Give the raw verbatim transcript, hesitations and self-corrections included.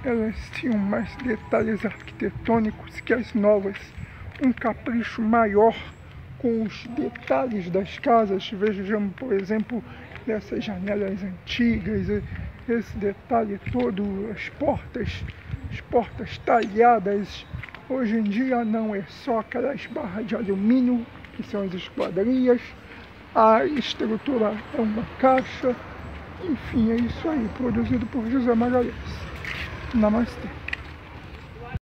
elas tinham mais detalhes arquitetônicos que as novas, um capricho maior com os detalhes das casas. Vejamos, por exemplo, essas janelas antigas, esse detalhe todo, as portas, as portas talhadas. Hoje em dia não, é só aquelas barras de alumínio, que são as esquadrias, a estrutura é uma caixa. Enfim, é isso aí, produzido por José Magalhães. Namastê.